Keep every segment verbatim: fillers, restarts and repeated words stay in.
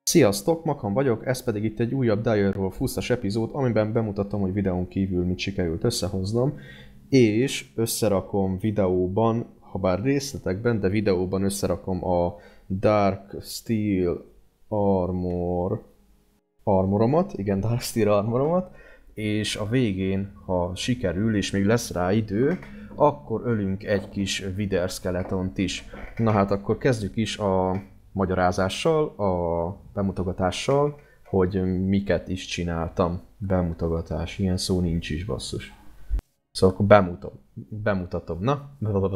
Sziasztok, Makhan vagyok, ez pedig itt egy újabb Dire Wolf húszas epizód, amiben bemutatom, hogy videón kívül mit sikerült összehoznom, és összerakom videóban, ha bár részletekben, de videóban összerakom a Dark Steel Armor armoromat, igen, Dark Steel armoromat, és a végén, ha sikerül, és még lesz rá idő, akkor ölünk egy kis Wither skeletont is. Na hát akkor kezdjük is a magyarázással, a bemutogatással, hogy miket is csináltam. Bemutogatás, ilyen szó nincs is, basszus. Szóval akkor bemutatom. Bemutatom, na?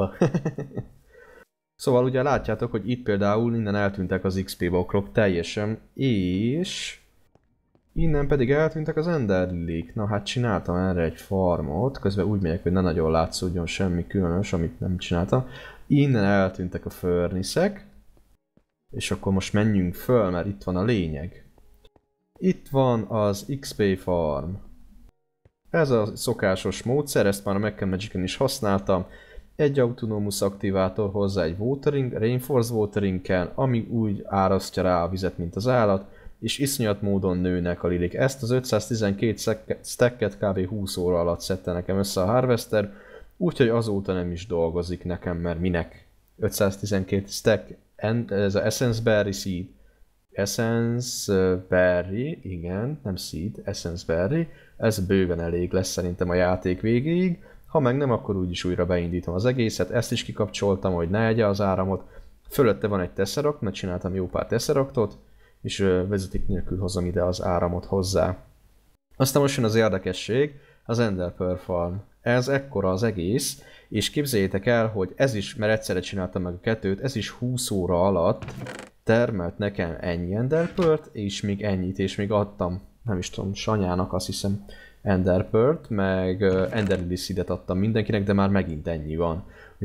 Szóval ugye látjátok, hogy itt például innen eltűntek az iksz pé bokrok teljesen, és innen pedig eltűntek az Ender Lilik. Na hát csináltam erre egy farmot, közben úgy megyek, hogy ne nagyon látszódjon semmi különös, amit nem csináltam. Innen eltűntek a furnace-ek, és akkor most menjünk föl, mert itt van a lényeg. Itt van az iksz pé farm. Ez a szokásos módszer, ezt már a Mechanical Magicen is használtam. Egy autonómus aktivátor hozzá egy watering, reinforced watering-kel, ami úgy árasztja rá a vizet, mint az állat, és iszonyat módon nőnek a lilik. Ezt az ötszáztizenkét stacket kb. húsz óra alatt szedte nekem össze a Harvester, úgyhogy azóta nem is dolgozik nekem, mert minek? ötszáztizenkét stack, ez a Essence Berry Seed. Essence Berry, igen, nem Seed, Essence Berry. Ez bőven elég lesz szerintem a játék végéig. Ha meg nem, akkor úgyis újra beindítom az egészet. Ezt is kikapcsoltam, hogy ne egye az áramot. Fölötte van egy Tesseract, mert csináltam jó pár Tesseractot, és vezeték nélkül hozom ide az áramot hozzá. Aztán most jön az érdekesség, az Ender Pearl Farm. Ez ekkora az egész, és képzeljétek el, hogy ez is, mert egyszerre csináltam meg a kettőt, ez is húsz óra alatt termelt nekem ennyi Ender Pearl-t, és még ennyit, és még adtam, nem is tudom, Sanyának azt hiszem Ender Pearl-t, meg Ender Lily Seed-et adtam mindenkinek, de már megint ennyi van.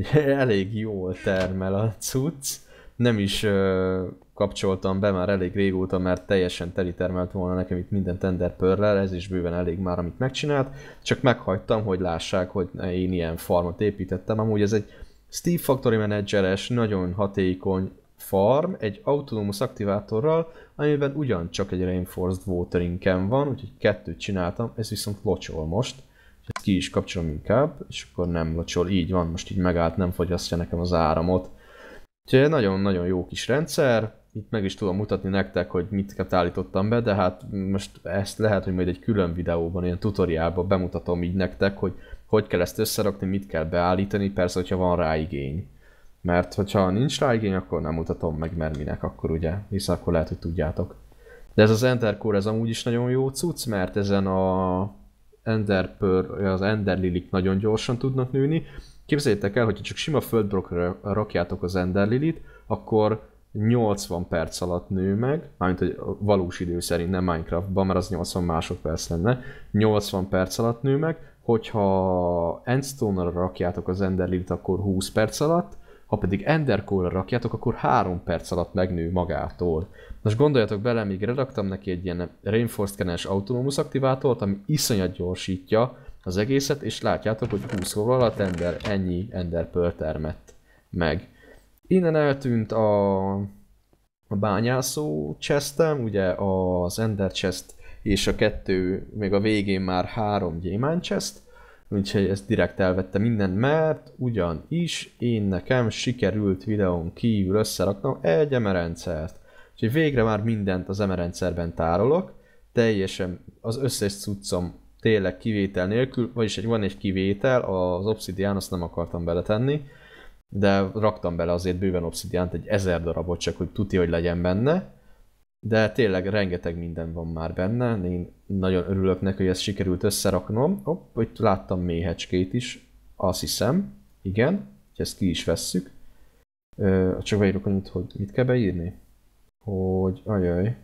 Elég jól termel a cucc. Nem is uh, kapcsoltam be már elég régóta, mert teljesen teli termelt volna nekem itt minden Ender Pearl-rel, ez is bőven elég már, amit megcsinált. Csak meghagytam, hogy lássák, hogy én ilyen farmot építettem. Amúgy ez egy Steve Factory Manager-es, nagyon hatékony farm, egy autonómus aktivátorral, amiben ugyancsak egy Reinforced Watering-ken van, úgyhogy kettőt csináltam, ez viszont locsol most. Ezt ki is kapcsolom inkább, és akkor nem locsol, így van, most így megállt, nem fogyasztja nekem az áramot. Úgyhogy nagyon-nagyon jó kis rendszer, itt meg is tudom mutatni nektek, hogy mit állítottam be, de hát most ezt lehet, hogy majd egy külön videóban, ilyen tutoriálban bemutatom így nektek, hogy hogy kell ezt összerakni, mit kell beállítani, persze, hogyha van rá igény. Mert hogyha nincs rá igény, akkor nem mutatom meg, mert minek akkor ugye, hiszen akkor lehet, hogy tudjátok. De ez az Ender Core, ez amúgy is nagyon jó cucc, mert ezen a Ender Pearl, az Ender Lilik nagyon gyorsan tudnak nőni. Képzeljétek el, hogyha csak sima földblokkra rakjátok az Ender Lilit, akkor nyolcvan perc alatt nő meg, mármint hogy valós idő szerint, nem Minecraftban, mert az nyolcvan másodperc lenne, nyolcvan perc alatt nő meg, hogyha Endstone-ra rakjátok az Ender Lilit, akkor húsz perc alatt, ha pedig Ender Core-ra rakjátok, akkor három perc alatt megnő magától. Most gondoljatok bele, még redaktam neki egy ilyen Reinforced Canon-es autonómus aktivátort, ami iszonyat gyorsítja az egészet, és látjátok, hogy húsz óra alatt ender, ennyi Ender Pearl termett meg. Innen eltűnt a, a bányászó chestem, ugye az Ender chest és a kettő, még a végén már három gyémánt chest, úgyhogy ezt direkt elvette minden, mert ugyanis én nekem sikerült videón kívül összeraknom egy emerendszert. Úgyhogy végre már mindent az emerendszerben tárolok, teljesen az összes cuccom tényleg kivétel nélkül, vagyis egy, van egy kivétel, az obszidián, azt nem akartam beletenni, de raktam bele azért bőven obszidiánt, egy ezer darabot, csak hogy tuti, hogy legyen benne. De tényleg rengeteg minden van már benne, én nagyon örülök neki, hogy ezt sikerült összeraknom. Hopp, itt láttam méhecskét is, azt hiszem, igen, hogy ezt ki is vesszük. Ö, csak beírok annyit, hogy mit kell beírni? Hogy, ajaj.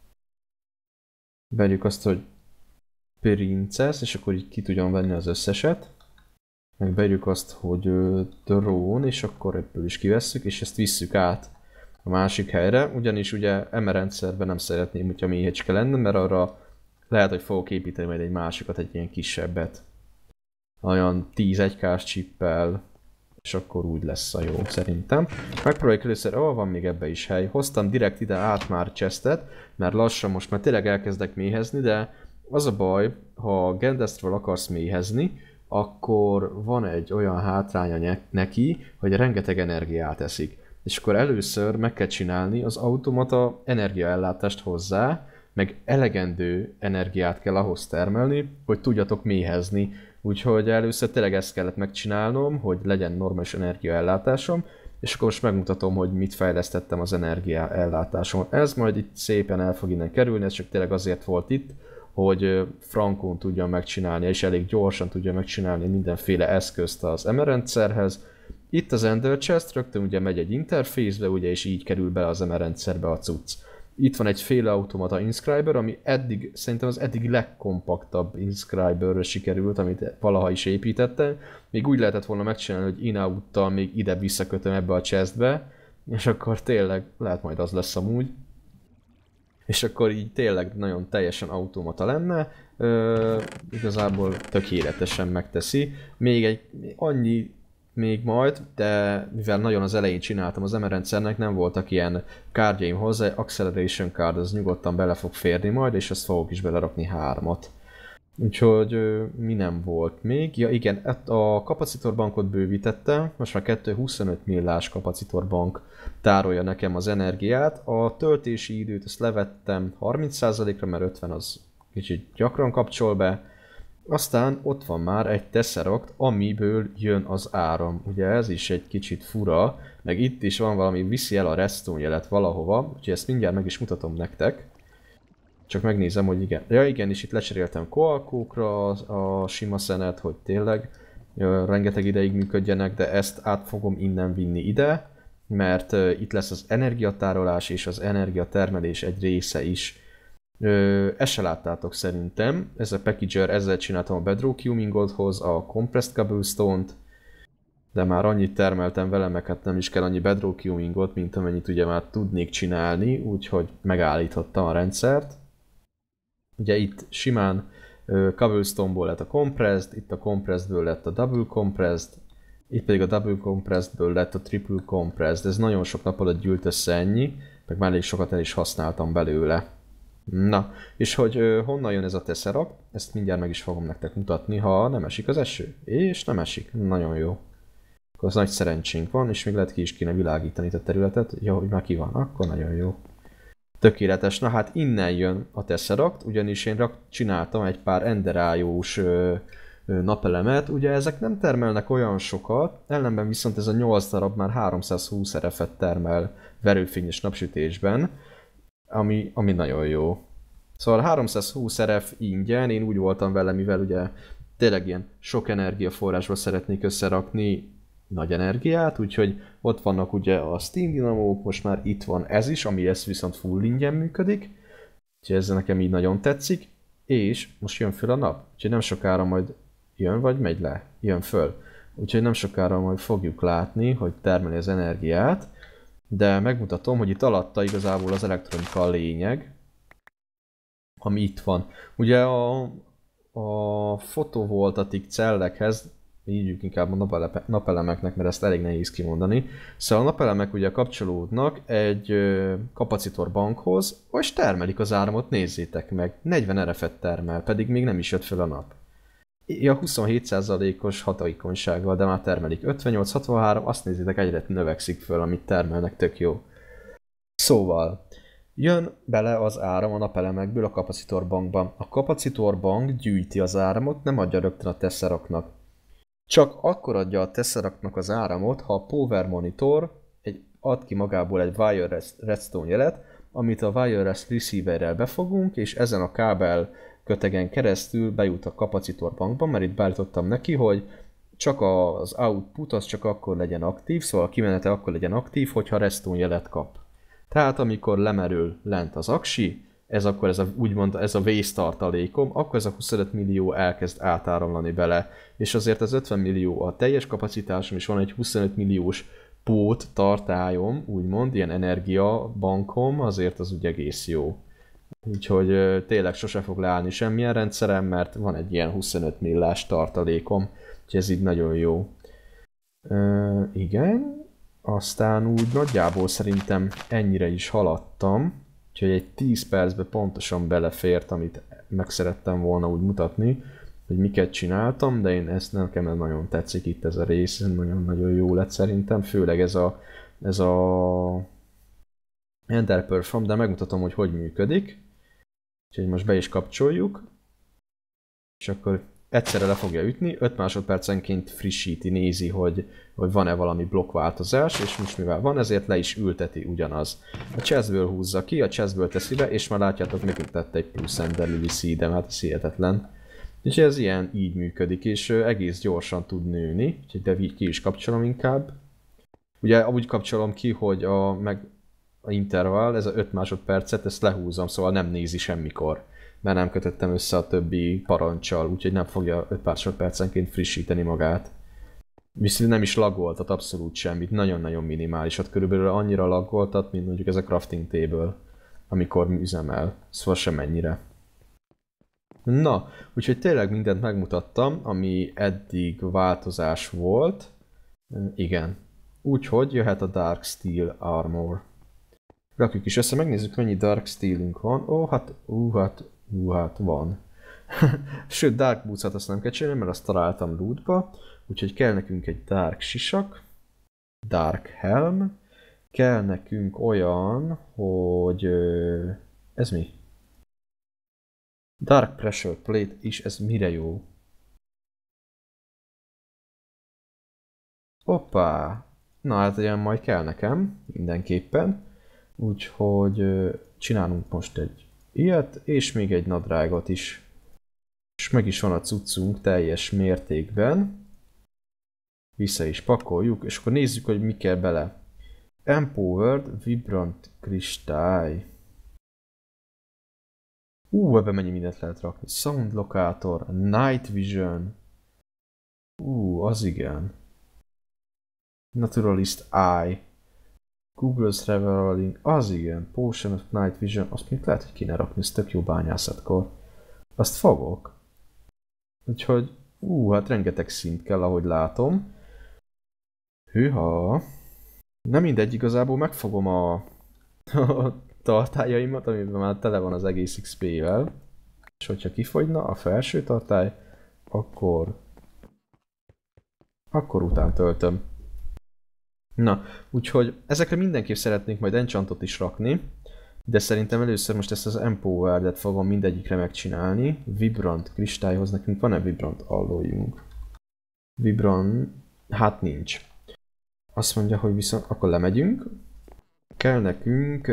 Beírjuk azt, hogy Princess, és akkor így ki tudjam venni az összeset. Meg beírjuk azt, hogy drón, és akkor ebből is kivesszük, és ezt visszük át a másik helyre, ugyanis ugye emerendszerben nem szeretném, hogyha méhecske lenne, mert arra lehet, hogy fogok építeni majd egy másikat, egy ilyen kisebbet. Olyan tíz egy kás csippel, és akkor úgy lesz a jó szerintem. Megpróbáljuk először, ahol van még ebbe is hely. Hoztam direkt ide át már chestet, mert lassan most már tényleg elkezdek méhezni, de az a baj, ha Gendestről akarsz méhezni, akkor van egy olyan hátránya neki, hogy rengeteg energiát eszik. És akkor először meg kell csinálni az automata energiaellátást hozzá, meg elegendő energiát kell ahhoz termelni, hogy tudjatok méhezni. Úgyhogy először tényleg ezt kellett megcsinálnom, hogy legyen normális energiaellátásom, és akkor most megmutatom, hogy mit fejlesztettem az energiaellátáson. Ez majd itt szépen el fog innen kerülni, ez csak tényleg azért volt itt, hogy frankon tudja megcsinálni, és elég gyorsan tudja megcsinálni mindenféle eszközt az em e rendszerhez. Itt az Ender Chest rögtön ugye megy egy interfészbe, ugye, és így kerül be az em e rendszerbe a cucc. Itt van egy féle automata inscriber, ami eddig, szerintem az eddig legkompaktabb inscriberről sikerült, amit valaha is építettem. Még úgy lehetett volna megcsinálni, hogy in-out-tal még ide visszakötöm ebbe a chestbe, és akkor tényleg, lehet majd az lesz amúgy. És akkor így tényleg nagyon teljesen automata lenne, Ö, igazából tökéletesen megteszi. Még egy annyi még majd, de mivel nagyon az elején csináltam az em e rendszernek, nem voltak ilyen kártyaim hozzá, Acceleration card az nyugodtan bele fog férni majd, és azt fogok is belerakni hármat. Úgyhogy mi nem volt még. Ja igen, a kapacitorbankot bővítettem, most már kettő egész huszonöt millás kapacitorbank tárolja nekem az energiát. A töltési időt ezt levettem harminc százalékra, mert ötven az kicsit gyakran kapcsol be. Aztán ott van már egy Tesseract, amiből jön az áram. Ugye ez is egy kicsit fura, meg itt is van valami, viszi el a redstone jelet valahova, úgyhogy ezt mindjárt meg is mutatom nektek. Csak megnézem, hogy igen. Ja igen, és itt lecseréltem koalkókra a, a sima szenet, hogy tényleg ja, rengeteg ideig működjenek, de ezt át fogom innen vinni ide, mert uh, itt lesz az energiatárolás és az energiatermelés egy része is. Ö, ezt se láttátok szerintem, ez a packager, ezzel csináltam a bedrock Humingoldhoz a compressed cobblestone-t, de már annyit termeltem vele, meg hát nem is kell annyi bedrock Humingot, mint amennyit ugye már tudnék csinálni, úgyhogy megállítottam a rendszert. Ugye itt simán uh, cobblestone-ból lett a compressed, itt a compressedből lett a double compressed, itt pedig a double compressedből lett a triple compressed, ez nagyon sok nap alatt gyűlt össze ennyi, meg már elég sokat el is használtam belőle. Na, és hogy ö, honnan jön ez a Tesseract, ezt mindjárt meg is fogom nektek mutatni, ha nem esik az eső. És nem esik, nagyon jó. Akkor az nagy szerencsénk van, és még lehet ki is kéne világítani a területet. Jó, hogy már ki van, akkor nagyon jó. Tökéletes, na hát innen jön a Tesseract, ugyanis én csináltam egy pár enderájós napelemet, ugye ezek nem termelnek olyan sokat, ellenben viszont ez a nyolc darab már háromszázhúsz er ef-et termel verőfényes napsütésben, Ami, ami nagyon jó. Szóval háromszázhúsz er ef ingyen, én úgy voltam vele, mivel ugye tényleg ilyen sok energiaforrásból szeretnék összerakni nagy energiát, úgyhogy ott vannak ugye a Steam dinamók, most már itt van ez is, ami ez viszont full ingyen működik, úgyhogy ez nekem így nagyon tetszik, és most jön föl a nap, úgyhogy nem sokára majd jön vagy megy le, jön föl. Úgyhogy nem sokára majd fogjuk látni, hogy termeli az energiát, de megmutatom, hogy itt alatta igazából az elektronika a lényeg, ami itt van. Ugye a, a fotovoltaik cellekhez, így inkább a napeleme, napelemeknek, mert ezt elég nehéz kimondani, szóval a napelemek ugye kapcsolódnak egy kapacitorbankhoz, és termelik az áramot, nézzétek meg, negyven er ef-et termel, pedig még nem is jött fel a nap. Ja, huszonhét százalékos hatékonysággal, de már termelik. ötvennyolc hatvanhárom, azt nézzétek, egyre növekszik föl, amit termelnek, tök jó. Szóval, jön bele az áram a napelemekből a kapacitorbankban. A kapacitorbank gyűjti az áramot, nem adja rögtön a Tesseractnak. Csak akkor adja a Tesseractnak az áramot, ha a Power Monitor egy, ad ki magából egy Wireless Redstone jelet, amit a Wireless Receiverrel befogunk, és ezen a kábel kötegen keresztül bejut a kapacitorbankba, mert itt beállítottam neki, hogy csak az output az csak akkor legyen aktív, szóval a kimenete akkor legyen aktív, hogyha redstone jelet kap. Tehát amikor lemerül lent az aksi, ez akkor ez a, úgymond ez a vésztartalékom, akkor ez a huszonöt millió elkezd átáramlani bele, és azért az ötven millió a teljes kapacitásom, és van egy huszonöt milliós pót tartályom, úgymond, ilyen energiabankom, azért az úgy egész jó. Úgyhogy tényleg sose fog leállni semmilyen rendszerem, mert van egy ilyen huszonöt millás tartalékom, úgyhogy ez így nagyon jó. Ö, igen, aztán úgy nagyjából szerintem ennyire is haladtam, úgyhogy egy tíz percbe pontosan belefért, amit meg szerettem volna úgy mutatni, hogy miket csináltam, de én ezt nekem nagyon tetszik itt ez a rész, nagyon-nagyon jó lett szerintem, főleg ez a, ez a Ender Pearl Farm, de megmutatom, hogy hogy működik. Úgyhogy most be is kapcsoljuk, és akkor egyszerre le fogja ütni, öt másodpercenként frissíti, nézi, hogy, hogy van-e valami blokkváltozás, és most mivel van, ezért le is ülteti ugyanaz. A chestből húzza ki, a chestből teszi be, és már látjátok, megint tette egy plusz Ender Lily Seed-em, hát ez hihetetlen. És ez ilyen így működik, és egész gyorsan tud nőni, úgyhogy de így ki is kapcsolom inkább. Ugye úgy kapcsolom ki, hogy a, meg a intervall, ez a öt másodpercet, ezt lehúzom, szóval nem nézi semmikor. Mert nem kötöttem össze a többi parancsal, úgyhogy nem fogja öt másodpercenként frissíteni magát. Viszont nem is laggoltat abszolút semmit, nagyon-nagyon minimálisat, körülbelül annyira laggoltat, mint mondjuk ez a crafting table, amikor üzemel, szóval sem ennyire. Na, úgyhogy tényleg mindent megmutattam, ami eddig változás volt. Igen. Úgyhogy jöhet a Dark Steel Armor. Rakjuk is össze, megnézzük mennyi Dark Steelünk van. Ó, hát, ú, hát, ú, hát van. Sőt, Dark Boots-at azt nem kell csinálni, mert azt találtam lootba. Úgyhogy kell nekünk egy Dark Sisak. Dark Helm. Kell nekünk olyan, hogy... Ez mi? Dark Pressure Plate is, ez mire jó? Hoppá! Na hát ilyen majd kell nekem, mindenképpen. Úgyhogy csinálunk most egy ilyet, és még egy nadrágot is. És meg is van a cuccunk teljes mértékben. Vissza is pakoljuk, és akkor nézzük, hogy mi kell bele. Empowered Vibrant kristály. Ú, ebben mennyi mindent lehet rakni. Sound Locator, Night Vision. Ú, az igen. Naturalist Eye. Google's Revealing, az igen. Potion of Night Vision, azt még lehet, hogy kéne rakni, ez tök jó bányászatkor. Azt fogok. Úgyhogy, ú, hát rengeteg szint kell, ahogy látom. Hűha. Nem mindegy, igazából megfogom a, a tartályaimat, amiben már tele van az egész iksz pé-vel. És hogyha kifogyna a felső tartály, akkor... Akkor után töltöm. Na, úgyhogy ezekre mindenképp szeretnék majd enchantot is rakni, de szerintem először most ezt az Empowered-et fogom mindegyikre megcsinálni. Vibrant kristályhoz nekünk van-e Vibrant alloyunk? Vibrant... hát nincs. Azt mondja, hogy viszont akkor lemegyünk. Kell nekünk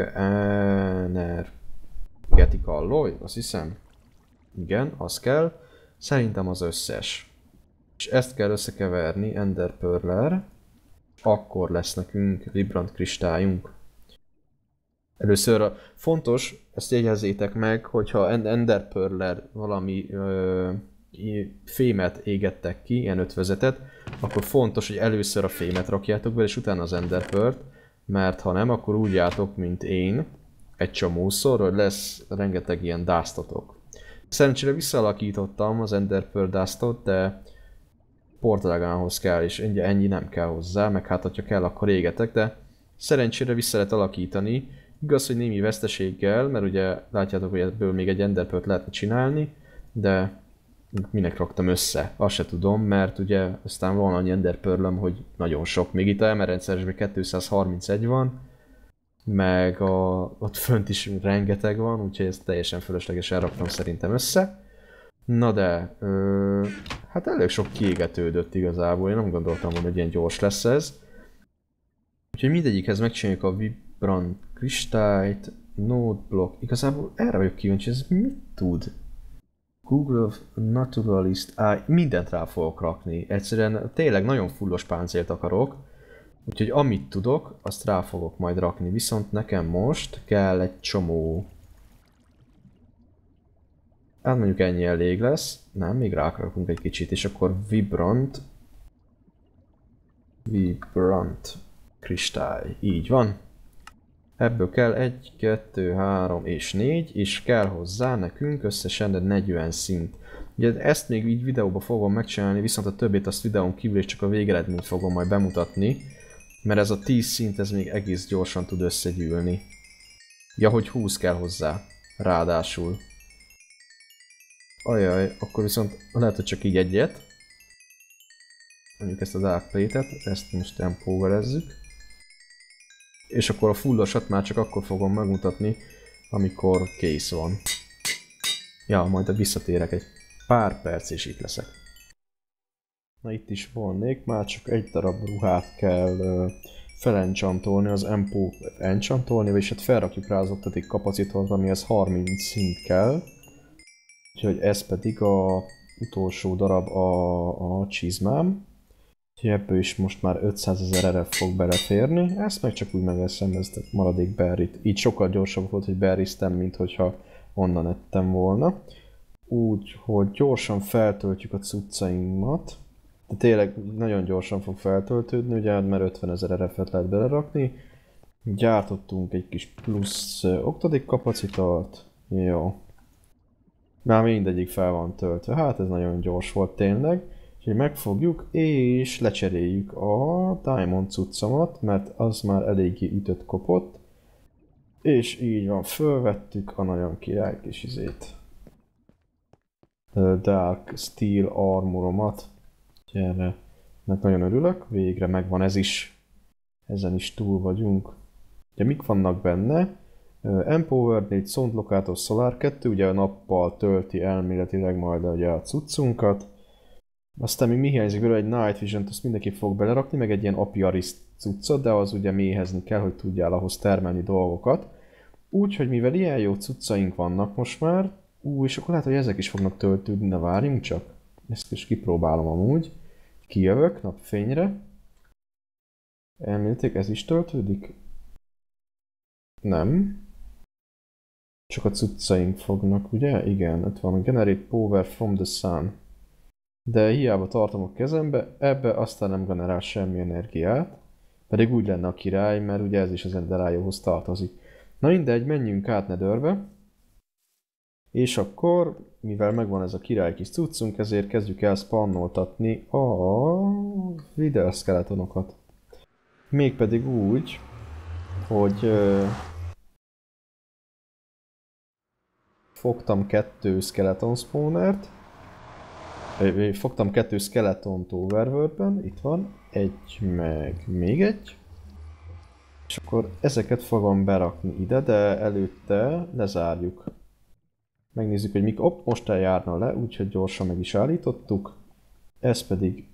energetic alloy, azt hiszem. Igen, az kell. Szerintem az összes. És ezt kell összekeverni Ender Pearl-el. Akkor lesz nekünk Vibrant kristályunk. Először a fontos, ezt jegyezzétek meg, hogyha Ender Pearl-el valami ö, fémet égettek ki, ilyen ötvözetet, akkor fontos, hogy először a fémet rakjátok be, és utána az Ender Pearl-t, mert ha nem, akkor úgy játok, mint én, egy csomószor, hogy lesz rengeteg ilyen dáztotok. Szerencsére visszaalakítottam az Ender Pearl dáztot, de Portagához kell, és ennyi nem kell hozzá, meg hát, hogyha kell, akkor égetek, de szerencsére vissza lehet alakítani. Igaz, hogy némi veszteséggel, mert ugye látjátok, hogy ebből még egy Ender Pearl-t lehetne csinálni, de minek raktam össze, azt se tudom, mert ugye aztán van annyi Ender Pearl-öm, hogy nagyon sok. Még itt a emerendszeresben kétszázharmincegy van, meg a, ott fönt is rengeteg van, úgyhogy ezt teljesen fölöslegesen raktam szerintem össze. Na de, ö, hát elég sok kiégetődött igazából, én nem gondoltam volna, hogy ilyen gyors lesz ez. Úgyhogy mindegyikhez megcsináljuk a Vibrant kristályt, Node Block, igazából erre vagyok kíváncsi, ez mit tud? Google Naturalist Eye, mindent rá fogok rakni, egyszerűen tényleg nagyon fullos páncélt akarok. Úgyhogy amit tudok, azt rá fogok majd rakni, viszont nekem most kell egy csomó... Hát mondjuk ennyi elég lesz. Nem, még rárakunk egy kicsit, és akkor Vibrant... Vibrant kristály. Így van. Ebből kell egy, kettő, három és négy, és kell hozzá nekünk összesen negyven szint. Ugye ezt még így videóba fogom megcsinálni, viszont a többét azt videón kívül és csak a végeredményt fogom majd bemutatni. Mert ez a tíz szint, ez még egész gyorsan tud összegyűlni. Ja, hogy húsz kell hozzá. Ráadásul. Ajaj, akkor viszont lehet, hogy csak így egyet. Mondjuk ezt a Dark Plate-et, ezt most tempóverezzük. És akkor a fullosat már csak akkor fogom megmutatni, amikor kész van. Ja, majd visszatérek egy pár perc és itt leszek. Na itt is volnék, már csak egy darab ruhát kell uh, felencsantolni, az Empo encsantolni, vagyis hát felrakjuk rá az oktaték kapacitort, amihez harminc szint kell. Úgyhogy ez pedig a utolsó darab a, a csizmám. Úgyhogy ebből is most már ötszázezer er ef fog beleférni. Ezt meg csak úgy megveszem, ezt a maradék berrit. Így sokkal gyorsabb volt, hogy berriztem, mint hogyha onnan ettem volna. Úgyhogy gyorsan feltöltjük a cuccainkat. De tényleg nagyon gyorsan fog feltöltődni, ugye, mert ötvenezer er ef-et lehet belerakni. Gyártottunk egy kis plusz oktaték kapacitort. Jó. Már mindegyik fel van töltve. Hát ez nagyon gyors volt tényleg. Úgyhogy megfogjuk és lecseréljük a Diamond cuccomat, mert az már eléggé ütött kopott. És így van, fölvettük a nagyon király kis izét. Dark Steel Armoromat. Erre mert nagyon örülök, végre megvan ez is. Ezen is túl vagyunk. Ugye mik vannak benne? Empower négy, Sound Locator, Solar kettő, ugye a nappal tölti elméletileg majd ugye a cuccunkat. Aztán még mi hiányzik belőle, egy Night Vision-t azt mindenki fog belerakni, meg egy ilyen Apiaris cuccot, de az ugye méhezni kell, hogy tudjál ahhoz termelni dolgokat. Úgyhogy mivel ilyen jó cuccaink vannak most már, ú, és akkor lehet, hogy ezek is fognak töltődni, de várjunk csak. Ezt is kipróbálom amúgy. Kijövök napfényre. Elméletileg ez is töltődik? Nem. Csak a cuccaink fognak, ugye? Igen, ott van a Generate Power from the Sun. De hiába tartom a kezembe, ebbe aztán nem generál semmi energiát. Pedig úgy lenne a király, mert ugye ez is az Enderájóhoz tartozik. Na mindegy, menjünk át Netherbe. És akkor, mivel megvan ez a király kis cuccunk, ezért kezdjük el spannoltatni a Wither skeletonokat. Mégpedig úgy, hogy uh, fogtam kettő skeleton spawnert, fogtam kettő skeletont Overworldben, itt van, egy meg még egy. És akkor ezeket fogom berakni ide, de előtte lezárjuk. Megnézzük, hogy mik. Hopp, most eljárna le, úgyhogy gyorsan meg is állítottuk. Ez pedig...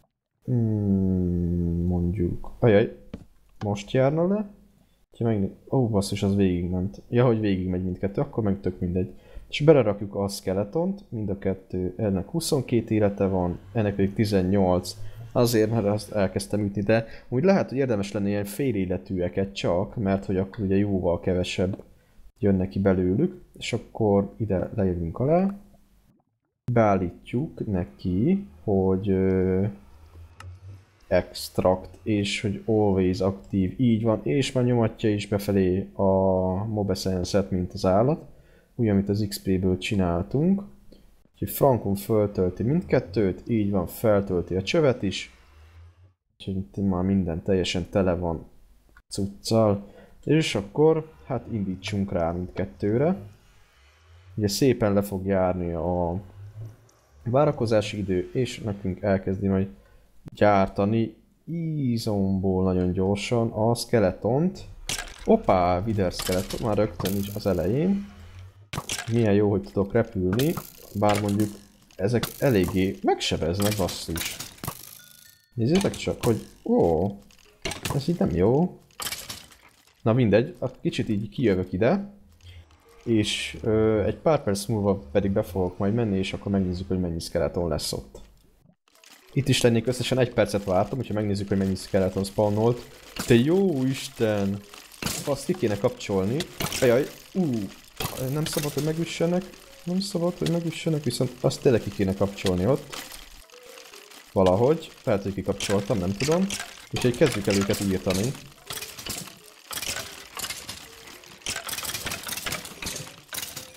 Hmm, mondjuk... Ajaj, most járna le. Ha megnézzük... Ó, oh, basszus, az végigment. Ja, hogy végigmegy mindkettő, akkor meg tök mindegy. És belerakjuk a skeletont, mind a kettő, ennek huszonkét élete van, ennek pedig tizennyolc. Azért, mert azt elkezdtem ütni, de úgy lehet, hogy érdemes lenne ilyen fél életűeket csak, mert hogy akkor ugye jóval kevesebb jön neki belőlük, és akkor ide lejövünk alá. Beállítjuk neki, hogy uh, extract, és hogy always aktív, így van, és már nyomatja is befelé a mob essence-et, mint az állat. Úgy, amit az iksz pé-ből csináltunk. Úgyhogy frankon föltölti mindkettőt, így van, feltölti a csövet is. Úgyhogy itt már minden teljesen tele van cuccal. És akkor, hát indítsunk rá mindkettőre. Ugye szépen le fog járni a várakozási idő, és nekünk elkezdi majd gyártani ízomból nagyon gyorsan a skeletont. Hoppá, Wither skeleton, már rögtön is az elején. Milyen jó, hogy tudok repülni, bár mondjuk ezek eléggé megsebeznek, basszus. Nézzétek csak, hogy ó, ez így nem jó. Na mindegy, kicsit így kijövök ide, és ö, egy pár perc múlva pedig be fogok majd menni, és akkor megnézzük, hogy mennyi skeleton lesz ott. Itt is lennék, összesen egy percet vártam, úgyhogy megnézzük, hogy mennyi skeleton spawnolt. Te jó Isten! Azt ki kéne kapcsolni. Ajaj, ú, nem szabad, hogy megüssenek. Nem szabad, hogy megüssenek, viszont azt tényleg ki kéne kapcsolni ott. Valahogy. Lehet, hogy kikapcsoltam, nem tudom. Úgyhogy kezdjük el őket írtani.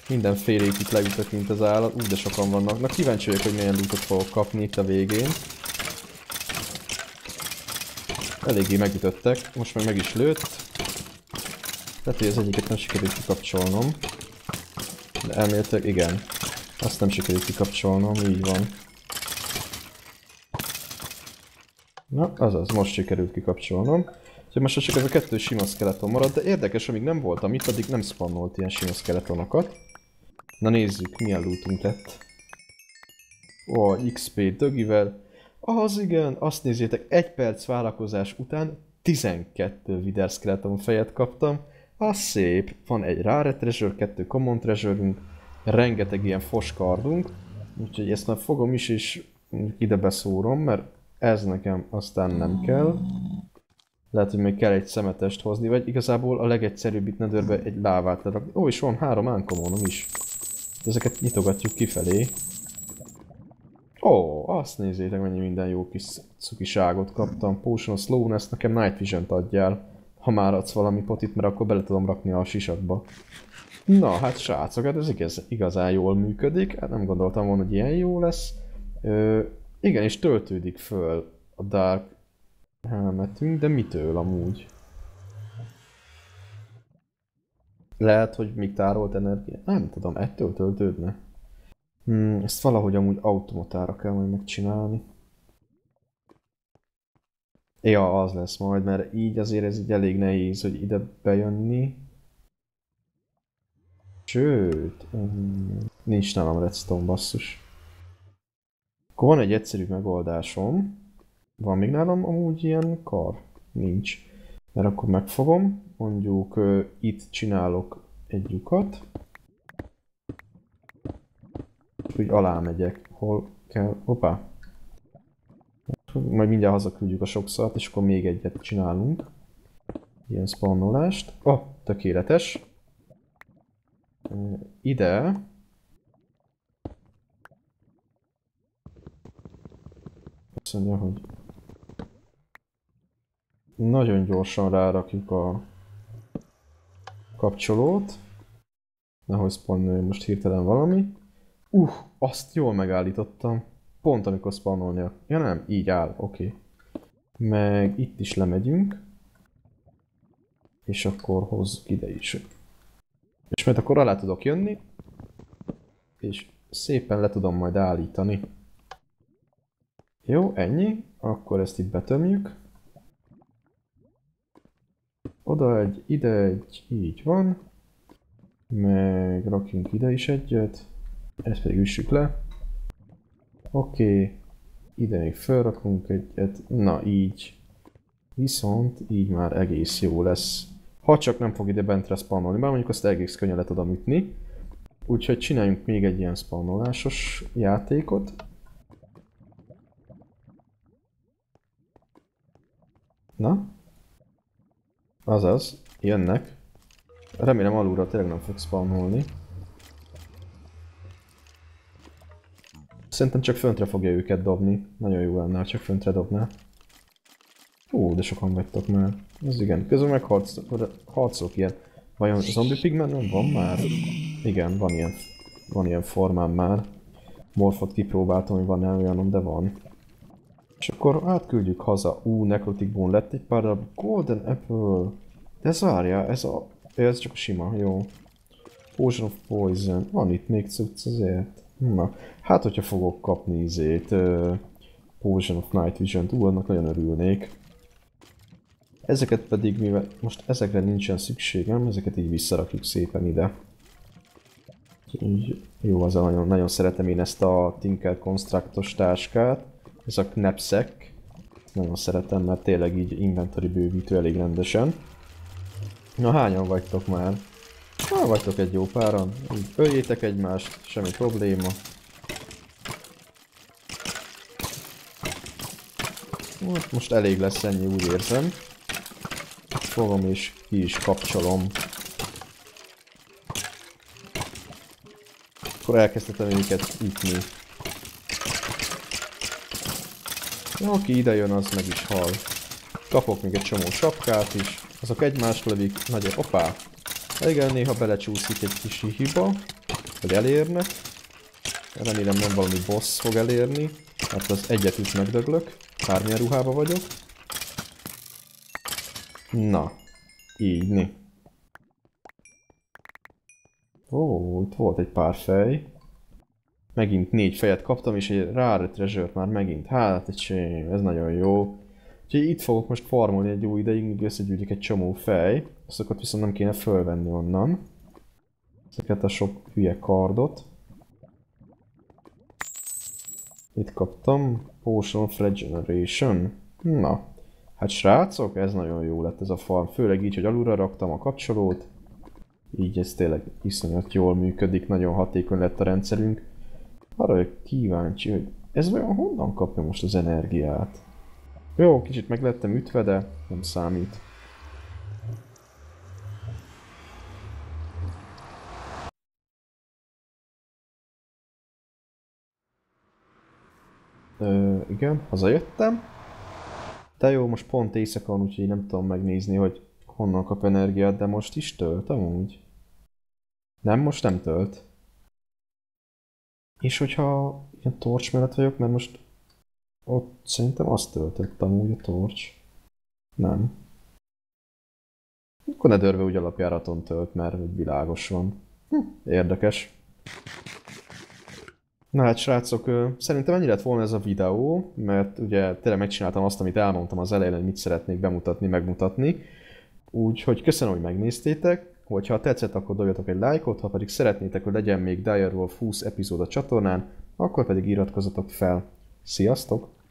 Mindenfélét itt leütök, mint az állat. Úgy de sokan vannak. Na kíváncsi vagyok, hogy milyen lootot fogok kapni itt a végén. Eléggé megütöttek. Most meg meg is lőtt. Lehet, hogy az egyiket nem sikerült kikapcsolnom. De elméletileg igen. Azt nem sikerült kikapcsolnom, így van. Na, azaz, most sikerült kikapcsolnom. Úgyhogy most csak ez a kettő sima skeleton marad, de érdekes, amíg nem voltam itt, addig nem spawnolt ilyen sima skeletonokat. Na nézzük, milyen lootunk lett. Ó, iksz pé dögivel. Az igen, azt nézzétek, egy perc várakozás után tizenkettő Wither skeleton fejet kaptam. Az szép. Van egy rare treasure, kettő common treasure-ünk, rengeteg ilyen foskardunk. Úgyhogy ezt már fogom is, és ide beszórom, mert ez nekem aztán nem kell. Lehet, hogy még kell egy szemetest hozni, vagy igazából a legegyszerűbb itt Netherbe egy lávát lerakni. Ó, és van három uncommonom is. Ezeket nyitogatjuk kifelé. Ó, azt nézzétek, mennyi minden jó kis cukiságot kaptam. Potion of Slowness, nekem Night Vision-t adjál. Ha már adsz valami potit, mert akkor bele tudom rakni a sisakba. Na, hát srácok, hát ez igaz, igazán jól működik. Hát nem gondoltam volna, hogy ilyen jó lesz. Ö, igen, és töltődik föl a Dark Helmetünk, de mitől amúgy? Lehet, hogy még tárolt energia? Nem tudom, ettől töltődne. Hmm, ezt valahogy amúgy automatára kell majd megcsinálni. Ja, az lesz majd, mert így azért ez így elég nehéz, hogy ide bejönni. Sőt, um, nincs nálam redstone, basszus. Akkor van egy egyszerű megoldásom. Van még nálam amúgy ilyen kar? Nincs. Mert akkor megfogom, mondjuk uh, itt csinálok egy lyukat. És úgy alá megyek, hol kell, hoppá. Majd mindjárt hazaküldjük a sokszort, és akkor még egyet csinálunk. Ilyen spawnolást. Oh, tökéletes. Uh, ide. Azt mondja, hogy nagyon gyorsan rárakjuk a kapcsolót. Nehogy spawnoljon most hirtelen valami. Uh, azt jól megállítottam. Pont amikor spawnolnia. Ja nem, így áll, oké. Okay. Meg itt is lemegyünk. És akkor hozzuk ide is. És majd akkor alá tudok jönni. És szépen le tudom majd állítani. Jó, ennyi. Akkor ezt itt betömjük. Oda egy, ide egy, így van. Meg rakjunk ide is egyet. Ezt pedig üssük le. Oké. Okay. Ide még felrakunk egyet. Na így. Viszont így már egész jó lesz. Ha csak nem fog ide bentre spawnolni, bár mondjuk azt egész könnyen le tudom ütni. Úgyhogy csináljunk még egy ilyen spawnolásos játékot. Na? Azaz, jönnek. Remélem alulra tényleg nem fog spawnolni. Szerintem csak föntre fogja őket dobni. Nagyon jó lenne, ha csak föntre dobná. Ó, de sokan vagytok már. Ez igen, közben meg harcolok ilyen. Vajon zombie pigment nem van már? Igen, van ilyen, van ilyen formám már. Morfot kipróbáltam, hogy van-e olyanom, de van. És akkor átküldjük haza. Ú, Necrotic Bone lett egy pár darab Golden Apple. De ez várja, ez a... ez csak a sima, jó. Potion of Poison. Van itt még cucc azért. Na, hát hogyha fogok kapni izét. Uh, Potion of Night Vision-t, ú, annak nagyon örülnék. Ezeket pedig, mivel most ezekre nincsen szükségem, ezeket így visszarakjuk szépen ide. Így, jó, az nagyon, nagyon szeretem én ezt a Tinker Constructos táskát. Ez a knapsack. Nagyon szeretem, mert tényleg így inventory bővítő elég rendesen. Na, hányan vagytok már? Már vagytok egy jó páran. Így öljétek egymást, semmi probléma. Most elég lesz ennyi, úgy érzem. Fogom és ki is kapcsolom. Akkor elkezdhetem őket ütni. Aki ide jön, az meg is hal. Kapok még egy csomó sapkát is. Azok egymást lövik. Nagyon... Opá! Igen, néha belecsúszik egy kis hiba. vagy elérne. Remélem nem valami boss fog elérni, mert az egyet is megdöglök, bármilyen ruhába vagyok. Na, így, né. Ó, itt volt egy pár fej. Megint négy fejet kaptam, és egy rare treasure-t már megint. Hát, ez nagyon jó. Úgyhogy itt fogok most farmolni egy jó ideig, míg összegyűjtik egy csomó fej. Azokat viszont nem kéne fölvenni onnan. Ezeket a sok hülye kardot. Itt kaptam Potion of Regeneration. Na, hát srácok, ez nagyon jó lett ez a farm. Főleg így, hogy alulra raktam a kapcsolót. Így ez tényleg iszonyat jól működik, nagyon hatékony lett a rendszerünk. Arra vagyok kíváncsi, hogy ez vajon honnan kapja most az energiát? Jó, kicsit meg lettem ütve, de nem számít. Ö, igen, hazajöttem. De jó, most pont éjszaka van, úgyhogy nem tudom megnézni, hogy honnan kap energiát, de most is tölt amúgy. Nem, most nem tölt. És hogyha ilyen torcs mellett vagyok, mert most ott szerintem azt töltött amúgy a torcs. Nem. Akkor Netherbe úgy alapjáraton tölt, mert világos van. Hm, érdekes. Na hát srácok, szerintem ennyi lett volna ez a videó, mert ugye tényleg megcsináltam azt, amit elmondtam az elején, hogy mit szeretnék bemutatni, megmutatni. Úgyhogy köszönöm, hogy megnéztétek. Hogyha tetszett, akkor dobjatok egy lájkot, ha pedig szeretnétek, hogy legyen még Direwolf húsz epizód a csatornán, akkor pedig iratkozzatok fel. Sziasztok!